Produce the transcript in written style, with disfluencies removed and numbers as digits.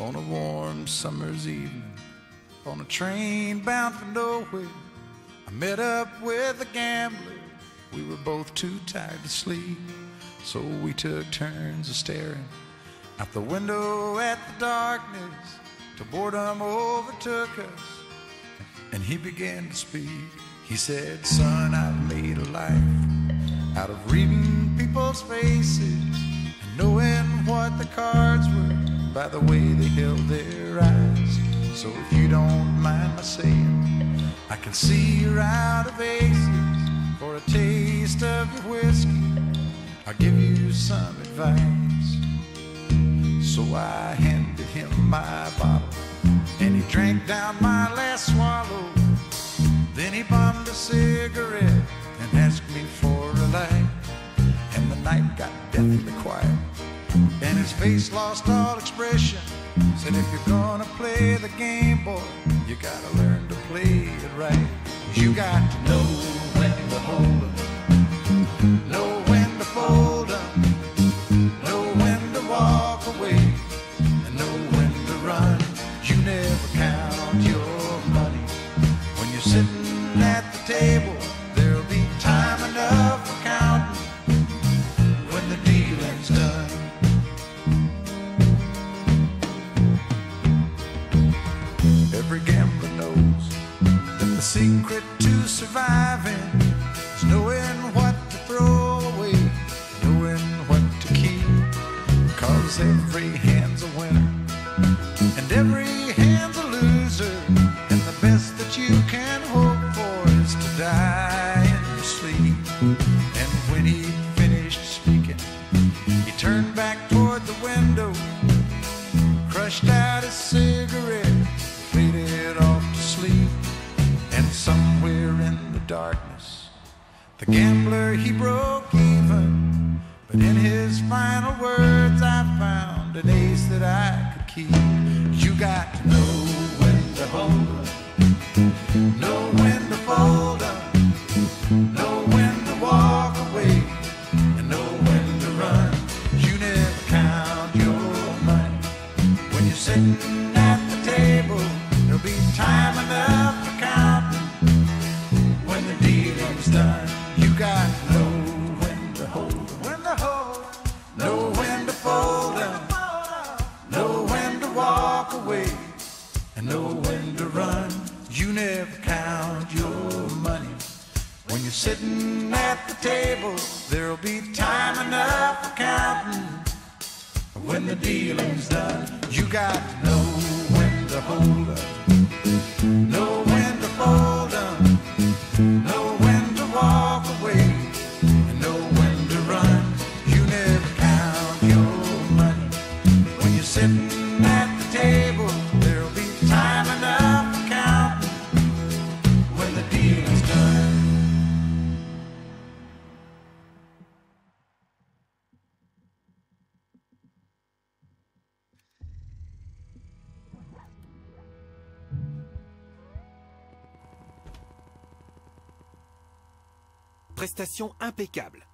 on a warm summer's evening, on a train bound for nowhere. I met up with a gambler. We were both too tired to sleep, so we took turns of staring out the window at the darkness till boredom overtook us, and he began to speak. He said, "Son, I've made a life out of reading people's faces and knowing what the cards were by the way they held their eyes. So if you don't mind my saying, I can see you're out of aces. For a taste of your whiskey, I'll give you some advice." So I handed him my bottle, and he drank down my last swallow. Then he bummed a cigarette and asked me for a light. And the night got deathly quiet, and his face lost all expression. Said, "If you're gonna play the game, boy, you gotta learn to play it right. You got to know when to hold 'em, know when to fold 'em, know when to walk away, and know when to run. You never count your money when you're sitting at the table. There'll be time enough for counting when the dealing's done." Every gambler knows that the secret to surviving is knowing what to throw away, knowing what to keep. Because every hand's a winner and every hand's a loser, and the best that you can hope for is to die in your sleep. And when he finished speaking, he turned back toward the window, crushed out his cigarette, faded off to sleep. And somewhere in the darkness, the gambler, he broke even. But in his final words, I found an ace that I could keep. You got to know when to hold 'em, know when to fold 'em, know when to walk away, and know when to run. You never count your money when you're sitting at the table. There'll be time enough for counting when the dealing's done. You got to know when to hold 'em, know when to fold 'em, know when to walk away, and know when to run. You never count your money when you're sitting at the table. There'll be time enough for counting when the dealing's done. You got to know when to hold 'em, know when to fold 'em, know when to walk away, and know when to run. You never count your money when you're sitting at the table. There'll be time enough for counting when the dealing's done. Prestation impeccable.